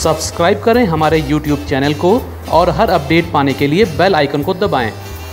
Subscribe करें हमारे YouTube channel को और हर अपडेट पाने के लिए बेल आइकन को दबाएं।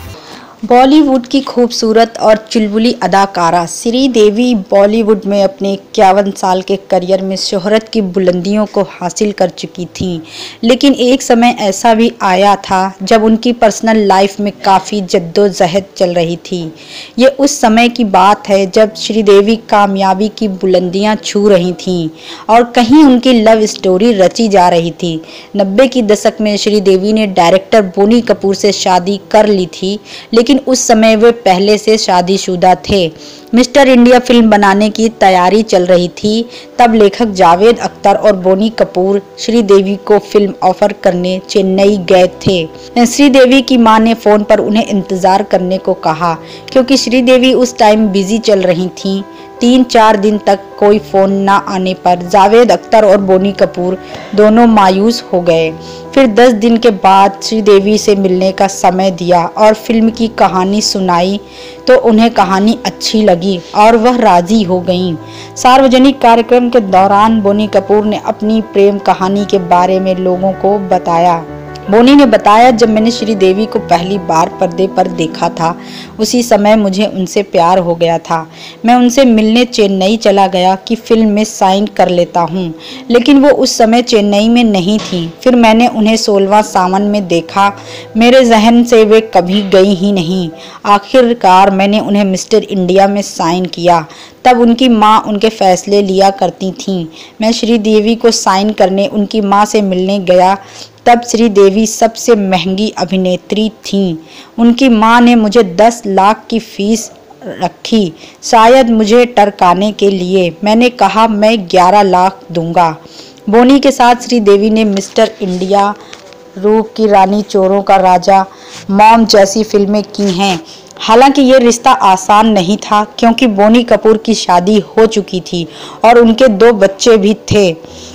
बॉलीवुड की खूबसूरत और चुलबुली अदाकारा श्रीदेवी बॉलीवुड में अपने 51 साल के करियर में शोहरत की बुलंदियों को हासिल कर चुकी थीं, लेकिन एक समय ऐसा भी आया था जब उनकी पर्सनल लाइफ में काफ़ी जद्दोजहद चल रही थी। ये उस समय की बात है जब श्रीदेवी कामयाबी की बुलंदियां छू रही थीं और कहीं उनकी लव स्टोरी रची जा रही थी। 90 की दशक में श्रीदेवी ने डायरेक्टर बोनी कपूर से शादी कर ली थी, लेकिन उस समय वे पहले से शादीशुदा थे। मिस्टर इंडिया फिल्म बनाने की तैयारी चल रही थी। तब लेखक जावेद अख्तर और बोनी कपूर श्रीदेवी को फिल्म ऑफर करने चेन्नई गए थे। श्रीदेवी की मां ने फोन पर उन्हें इंतजार करने को कहा, क्योंकि श्रीदेवी उस टाइम बिजी चल रही थीं। 3-4 दिन तक कोई फोन न आने पर जावेद अख्तर और बोनी कपूर दोनों मायूस हो गए। फिर 10 दिन के बाद श्रीदेवी से मिलने का समय दिया और फिल्म की कहानी सुनाई तो उन्हें कहानी अच्छी लगी और वह राजी हो गईं। सार्वजनिक कार्यक्रम के दौरान बोनी कपूर ने अपनी प्रेम कहानी के बारे में लोगों को बताया। बोनी ने बताया, जब मैंने श्रीदेवी को पहली बार पर्दे पर देखा था उसी समय मुझे उनसे प्यार हो गया था। मैं उनसे मिलने चेन्नई चला गया कि फिल्म में साइन कर लेता हूँ, लेकिन वो उस समय चेन्नई में नहीं थी। फिर मैंने उन्हें 16वां सावन में देखा, मेरे जहन से वे कभी गई ही नहीं। आखिरकार मैंने उन्हें मिस्टर इंडिया में साइन किया। तब उनकी माँ उनके फैसले लिया करती थीं। मैं श्रीदेवी को साइन करने उनकी माँ से मिलने गया। तब श्रीदेवी सबसे महंगी अभिनेत्री थीं। उनकी मां ने मुझे 10 लाख की फीस रखी, शायद मुझे टरकाने के लिए। मैंने कहा मैं 11 लाख दूंगा। बोनी के साथ श्रीदेवी ने मिस्टर इंडिया, रूप की रानी, चोरों का राजा, मॉम जैसी फिल्में की हैं। हालांकि ये रिश्ता आसान नहीं था, क्योंकि बोनी कपूर की शादी हो चुकी थी और उनके 2 बच्चे भी थे।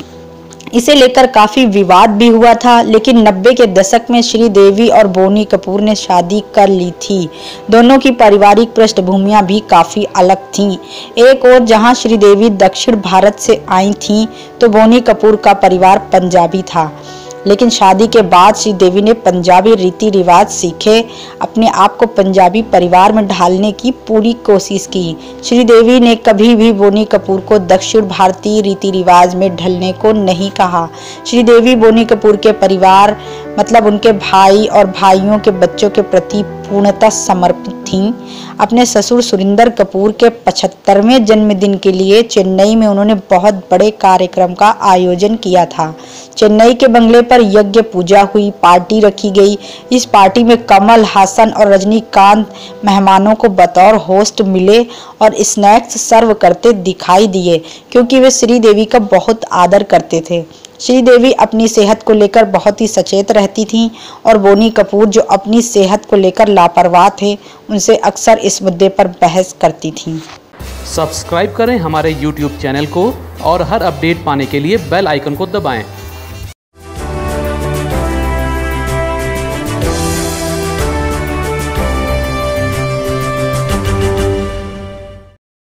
इसे लेकर काफ़ी विवाद भी हुआ था, लेकिन 90 के दशक में श्रीदेवी और बोनी कपूर ने शादी कर ली थी। दोनों की पारिवारिक पृष्ठभूमियां भी काफ़ी अलग थीं। एक और जहां श्रीदेवी दक्षिण भारत से आई थीं, तो बोनी कपूर का परिवार पंजाबी था। लेकिन शादी के बाद श्रीदेवी ने पंजाबी रीति रिवाज सीखे, अपने आप को पंजाबी परिवार में ढालने की पूरी कोशिश की। श्रीदेवी ने कभी भी बोनी कपूर को दक्षिण भारतीय रीति रिवाज में ढलने को नहीं कहा। श्रीदेवी बोनी कपूर के परिवार मतलब उनके भाई और भाइयों के बच्चों के प्रति पूर्णतः समर्पित थीं। अपने ससुर सुरिंदर कपूर के 75वें जन्मदिन के लिए चेन्नई में उन्होंने बहुत बड़े कार्यक्रम का आयोजन किया था। चेन्नई के बंगले पर यज्ञ पूजा हुई, पार्टी रखी गई। इस पार्टी में कमल हासन और रजनीकांत मेहमानों को बतौर होस्ट मिले और स्नैक्स सर्व करते दिखाई दिए, क्योंकि वे श्रीदेवी का बहुत आदर करते थे। श्रीदेवी अपनी सेहत को लेकर बहुत ही सचेत रहती थीं और बोनी कपूर, जो अपनी सेहत को लेकर लापरवाह थे, उनसे अक्सर इस मुद्दे पर बहस करती थीं। सब्सक्राइब करें हमारे YouTube चैनल को और हर अपडेट पाने के लिए बेल आइकन को दबाएं।